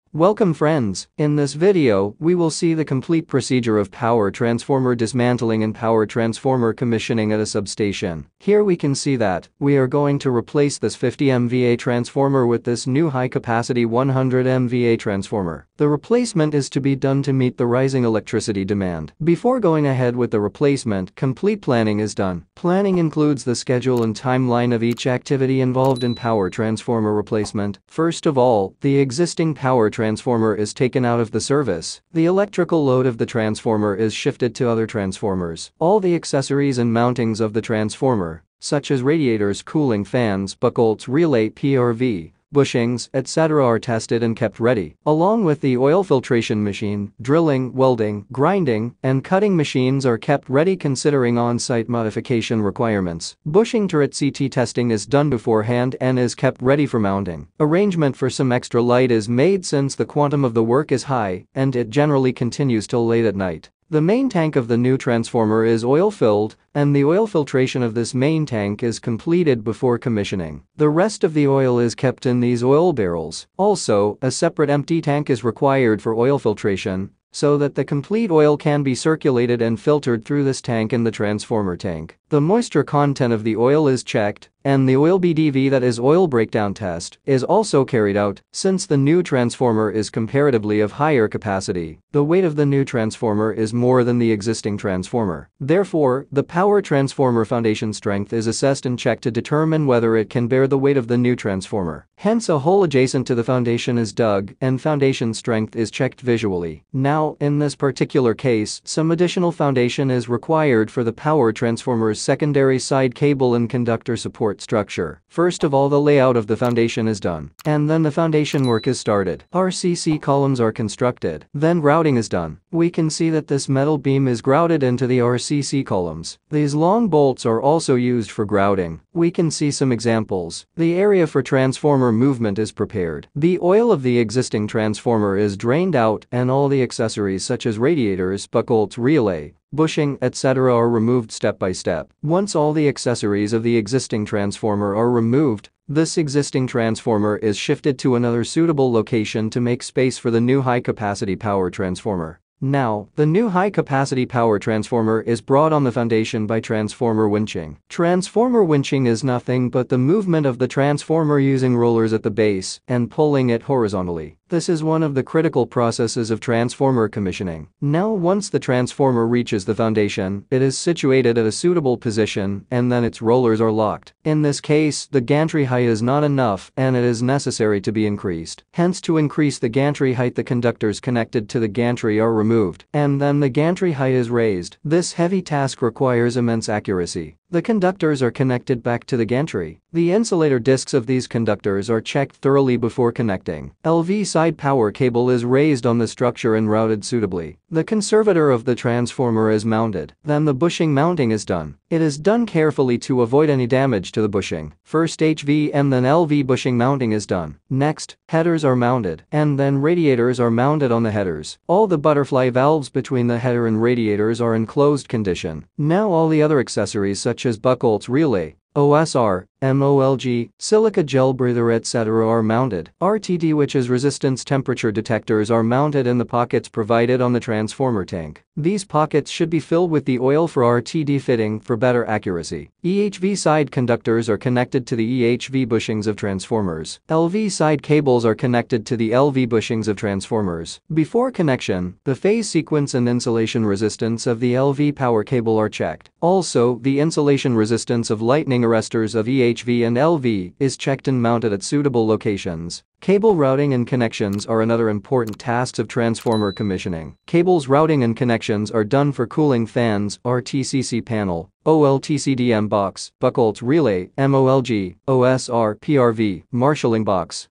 Welcome friends, in this video we will see the complete procedure of power transformer dismantling and power transformer commissioning at a substation. Here we can see that we are going to replace this 50 MVA transformer with this new high capacity 100 MVA transformer. The replacement is to be done to meet the rising electricity demand. Before going ahead with the replacement, complete planning is done. Planning includes the schedule and timeline of each activity involved in power transformer replacement. First of all, the existing power transformer is taken out of the service. The electrical load of the transformer is shifted to other transformers. All the accessories and mountings of the transformer, such as radiators, cooling fans, Buchholz relay, PRV, bushings, etc. are tested and kept ready, along with the oil filtration machine. Drilling, welding, grinding, and cutting machines are kept ready considering on-site modification requirements. Bushing turret CT testing is done beforehand and is kept ready for mounting. Arrangement for some extra light is made since the quantum of the work is high and it generally continues till late at night. The main tank of the new transformer is oil-filled, and the oil filtration of this main tank is completed before commissioning. The rest of the oil is kept in these oil barrels. Also, a separate empty tank is required for oil filtration, so that the complete oil can be circulated and filtered through this tank in the transformer tank. The moisture content of the oil is checked, and the oil BDV, that is oil breakdown test, is also carried out. Since the new transformer is comparatively of higher capacity, the weight of the new transformer is more than the existing transformer. Therefore, the power transformer foundation strength is assessed and checked to determine whether it can bear the weight of the new transformer. Hence, a hole adjacent to the foundation is dug and foundation strength is checked visually. Now, in this particular case, some additional foundation is required for the power transformer's secondary side cable and conductor support structure. First of all, the layout of the foundation is done, and then the foundation work is started. RCC columns are constructed, then grouting is done. We can see that this metal beam is grouted into the RCC columns. These long bolts are also used for grouting. We can see some examples. The area for transformer movement is prepared. The oil of the existing transformer is drained out and all the accessories such as radiators, Buchholz relay, bushing, etc. are removed step by step. Once all the accessories of the existing transformer are removed, this existing transformer is shifted to another suitable location to make space for the new high-capacity power transformer. Now, the new high-capacity power transformer is brought on the foundation by transformer winching. Transformer winching is nothing but the movement of the transformer using rollers at the base and pulling it horizontally. This is one of the critical processes of transformer commissioning. Now, once the transformer reaches the foundation, it is situated at a suitable position and then its rollers are locked. In this case, the gantry height is not enough and it is necessary to be increased. Hence, to increase the gantry height, the conductors connected to the gantry are removed, and then the gantry height is raised. This heavy task requires immense accuracy. The conductors are connected back to the gantry. The insulator discs of these conductors are checked thoroughly before connecting. LV side power cable is raised on the structure and routed suitably. The conservator of the transformer is mounted. Then the bushing mounting is done. It is done carefully to avoid any damage to the bushing. First HV and then LV bushing mounting is done. Next, headers are mounted, and then radiators are mounted on the headers. All the butterfly valves between the header and radiators are in closed condition. Now all the other accessories such as Buchholz relay, OSR, MOLG, silica gel breather, etc. are mounted. RTD, which is resistance temperature detectors, are mounted in the pockets provided on the transformer tank. These pockets should be filled with the oil for RTD fitting for better accuracy. EHV side conductors are connected to the EHV bushings of transformers. LV side cables are connected to the LV bushings of transformers. Before connection, the phase sequence and insulation resistance of the LV power cable are checked. Also, the insulation resistance of lightning arresters of EHV and LV is checked and mounted at suitable locations. Cable routing and connections are another important tasks of transformer commissioning. Cables routing and connections are done for cooling fans, RTCC panel, OLTCDM box, Buchholz relay, MOLG, OSR, PRV, marshalling box,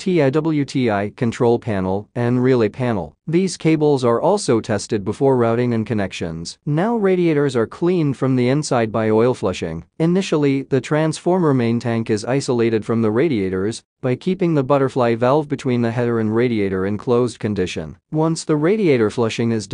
OTI-WTI control panel, and relay panel. These cables are also tested before routing and connections. Now radiators are cleaned from the inside by oil flushing. Initially, the transformer main tank is isolated from the radiators by keeping the butterfly valve between the header and radiator in closed condition. Once the radiator flushing is done,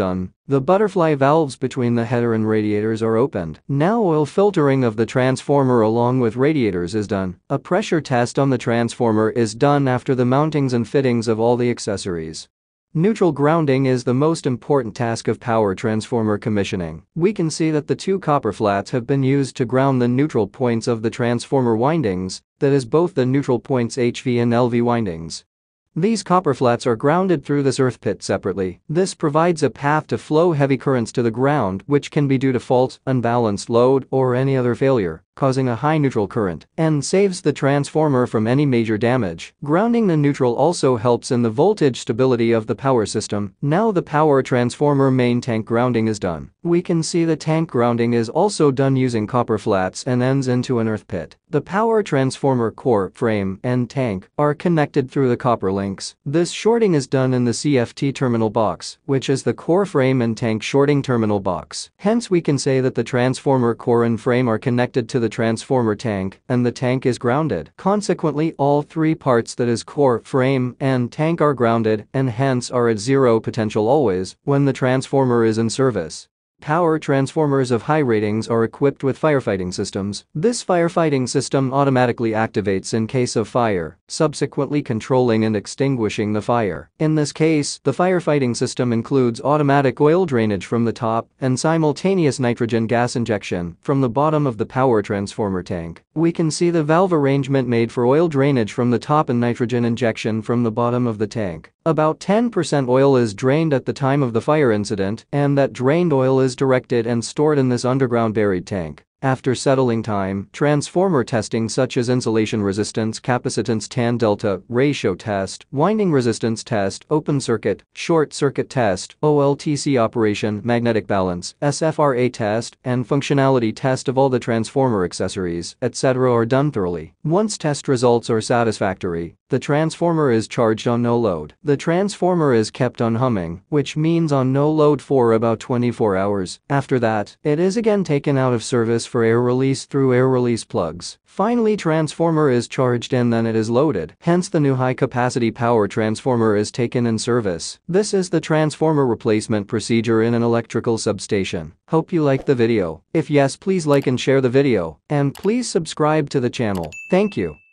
The butterfly valves between the header and radiators are opened. Now oil filtering of the transformer along with radiators is done. A pressure test on the transformer is done after the mountings and fittings of all the accessories. Neutral grounding is the most important task of power transformer commissioning. We can see that the two copper flats have been used to ground the neutral points of the transformer windings, that is both the neutral points HV and LV windings. These copper flats are grounded through this earth pit separately. This provides a path to flow heavy currents to the ground, which can be due to fault, unbalanced load, or any other failure, causing a high neutral current, and saves the transformer from any major damage. Grounding the neutral also helps in the voltage stability of the power system. Now the power transformer main tank grounding is done. We can see the tank grounding is also done using copper flats and ends into an earth pit. The power transformer core, frame, and tank are connected through the copper links. This shorting is done in the CFT terminal box, which is the core frame and tank shorting terminal box. Hence we can say that the transformer core and frame are connected to the transformer tank, and the tank is grounded. Consequently, all three parts, that is core, frame, and tank, are grounded and hence are at zero potential always when the transformer is in service. Power transformers of high ratings are equipped with firefighting systems. This firefighting system automatically activates in case of fire, subsequently controlling and extinguishing the fire. In this case, the firefighting system includes automatic oil drainage from the top and simultaneous nitrogen gas injection from the bottom of the power transformer tank. We can see the valve arrangement made for oil drainage from the top and nitrogen injection from the bottom of the tank. About 10% oil is drained at the time of the fire incident, and that drained oil is directed and stored in this underground buried tank. After settling time, transformer testing such as insulation resistance, capacitance tan delta, ratio test, winding resistance test, open circuit, short circuit test, OLTC operation, magnetic balance, SFRA test, and functionality test of all the transformer accessories, etc. are done thoroughly. Once test results are satisfactory, the transformer is charged on no load. The transformer is kept on humming, which means on no load for about 24 hours. After that, it is again taken out of service for air release through air release plugs. Finally, transformer is charged and then it is loaded. Hence the new high-capacity power transformer is taken in service. This is the transformer replacement procedure in an electrical substation. Hope you liked the video. If yes, please like and share the video, and please subscribe to the channel. Thank you.